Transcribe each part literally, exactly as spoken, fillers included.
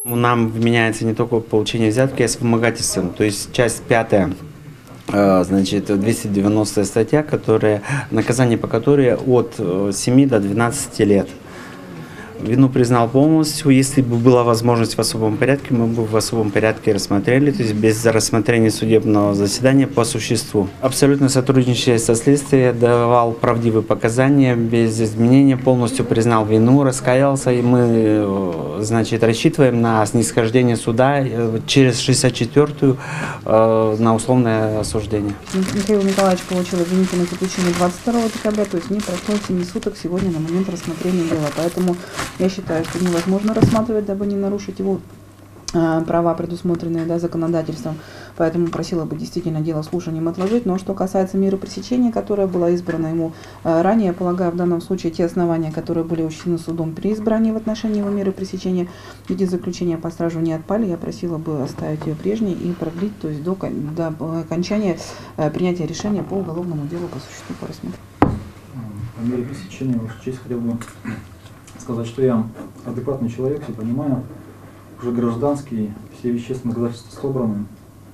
Нам вменяется не только получение взятки, а с вымогательством. То есть часть пятая, значит, двести девяностая статья, которая, наказание по которой от семи до двенадцати лет. Вину признал полностью. Если бы была возможность в особом порядке, мы бы в особом порядке рассмотрели, то есть без рассмотрения судебного заседания по существу. Абсолютно сотрудничая со следствием, давал правдивые показания, без изменения, полностью признал вину, раскаялся, и мы, значит, рассчитываем на снисхождение суда через шестьдесят четвёртую на условное осуждение. Михаил Николаевич получил обвинительное заключение двадцать второго декабря, то есть не прошло семи суток сегодня на момент рассмотрения дела, поэтому я считаю, что невозможно рассматривать, дабы не нарушить его э, права, предусмотренные, да, законодательством. Поэтому просила бы действительно дело слушанием отложить. Но что касается меры пресечения, которая была избрана ему э, ранее, я полагаю, в данном случае те основания, которые были учтены судом при избрании в отношении его меры пресечения в виде заключения по стражу не отпали. Я просила бы оставить ее прежней и продлить, то есть до, до окончания э, принятия решения по уголовному делу по существу по рассмотру. По мере пресечения, Ваша честь, хотел бы сказать, что я адекватный человек, все понимаю, уже гражданский, все вещественные доказательства собраны.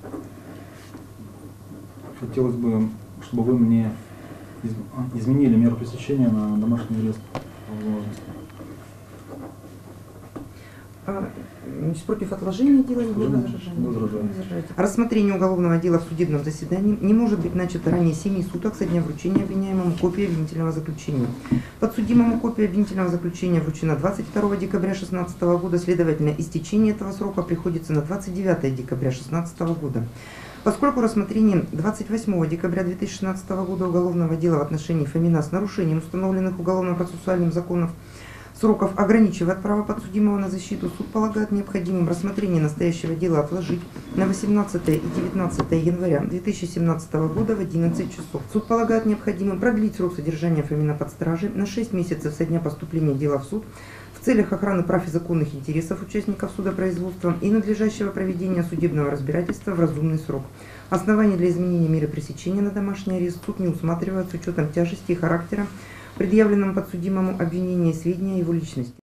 Хотелось бы, чтобы вы мне изменили меру пресечения на домашний арест по возможности. Значит, против отложения дела не возражаете. Рассмотрение уголовного дела в судебном заседании не может быть начато ранее семи суток со дня вручения обвиняемому копии обвинительного заключения. Подсудимому копия обвинительного заключения вручена двадцать второго декабря две тысячи шестнадцатого года, следовательно, истечение этого срока приходится на двадцать девятое декабря две тысячи шестнадцатого года. Поскольку рассмотрение двадцать восьмого декабря две тысячи шестнадцатого года уголовного дела в отношении Фомина с нарушением установленных уголовно-процессуальным законов сроков ограничивает право подсудимого на защиту, суд полагает необходимым рассмотрение настоящего дела отложить на восемнадцатое и девятнадцатое января две тысячи семнадцатого года в одиннадцать часов. Суд полагает необходимым продлить срок содержания Фомина под стражей на шесть месяцев со дня поступления дела в суд в целях охраны прав и законных интересов участников судопроизводства и надлежащего проведения судебного разбирательства в разумный срок. Оснований для изменения меры пресечения на домашний арест суд не усматривает с учетом тяжести и характера предъявленному подсудимому обвинения и сведения о его личности.